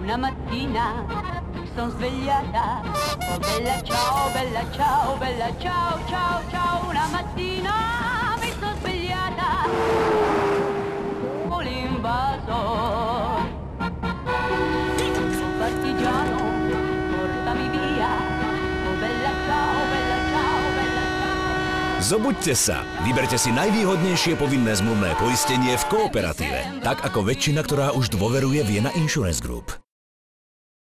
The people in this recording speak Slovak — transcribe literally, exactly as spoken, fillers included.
Una mattina mi sono svegliata, oh bella ciao, bella ciao, bella ciao, ciao, ciao. Una mattina mi sono svegliata, oh l'invasor, partigiano, portami via, oh bella ciao, bella ciao, bella ciao. Zobuďte sa, vyberte si najvýhodnejšie povinné zmluvné poistenie v Kooperatíve, tak ako väčšina, ktorá už dôveruje Vienna Insurance Group.